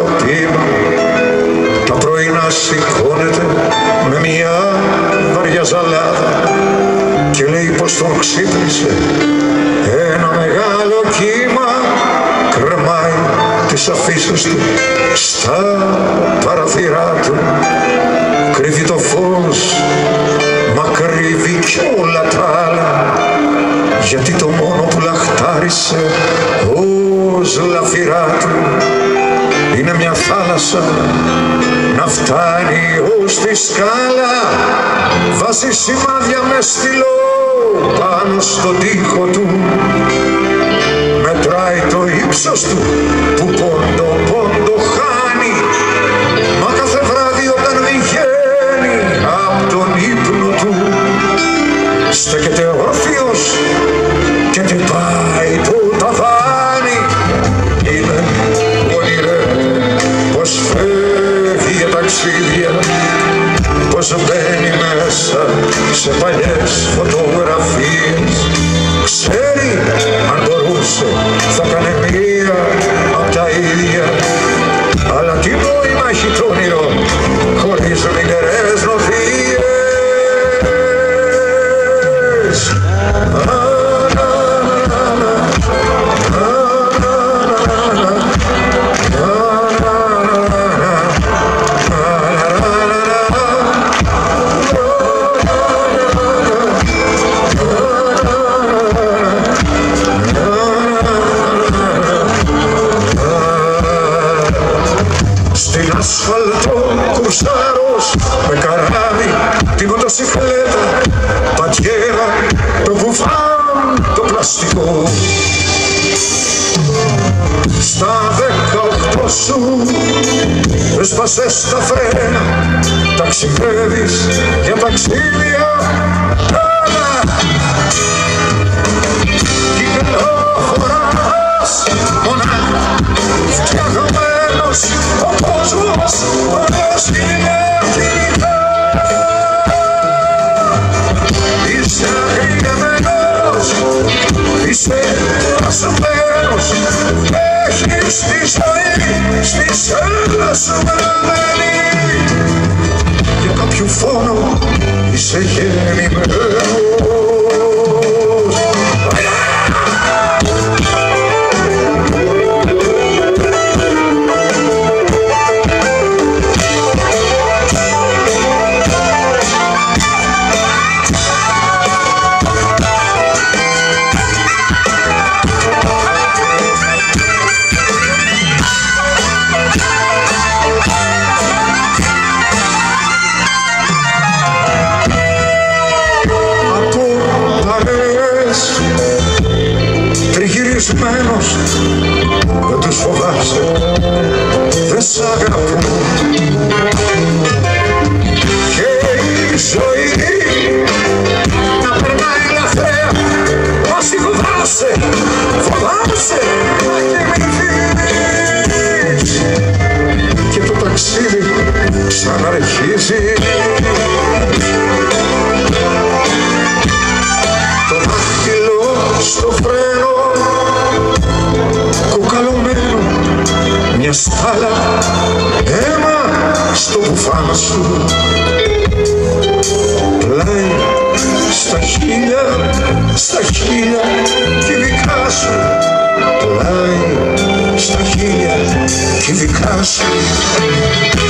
ποίημα τα πρωινά σηκώνεται με μια βαριά ζαλάδα και λέει πως τον ξύπνησε ένα μεγάλο κύμα, κρεμάει τις αφίσες του στα παραθυρά του, κρύβει το φως μα κρύβει κι όλα τα άλλα, γιατί το μόνο που λαχτάρισε ως λαφυρά του είναι μια θάλασσα να φτάνει ως τη σκάλα, βάζει σημάδια με στυλό πάνω στον τοίχο του, μετράει το ύψος του που πόντο χάνει, μα κάθε βράδυ όταν βγαίνει απ' τον ύπνο του στέκεται όρθιος και τυπάει το ταβάνι. Είναι ονειρεύεται πως φεύγει για ταξίδια, πως μπαίνει μέσα σε παλιές φωτογραφίες. Ξέρει αν μπορούσε θα κάνε μία απ' τα ίδια, αλλά τι νόημα έχει το όνειρο χωρίς λιγερές νοθείες. Στην ασφαλτό κουρσάρος με καράβι τη μοτοσυκλέτα, πατιέρα, το βουφάν, το πλαστικό. Στα 18 σου έσπασες τα φρένα, ταξιδεύεις για ταξίδια. Κυκλοφοράς μονάχα, φτιαγμένος ο κόσμος, όλος είναι αρχικά. Είσαι αγριεμένος, είσαι ασωμένος, έχεις τη ζωή στη σέλα σου μελωμένη. Για κάποιου φόνο είσαι γεννημένος. Τριγυρισμένος δεν τους φοβάσαι, δεν σ' αγαπούν και η ζωή να περνάει λαθρέα. Όσοι φοβάσαι να κοιμηθείς και το ταξίδι ξαναρχίζει. Το δάχτυλο στο φρένο κουκαλωμένο, μια στάλα αίμα στο μπουφάν σου, πλάι στα χείλια κυβικά σου, πλάι στα χείλια κυβικά σου.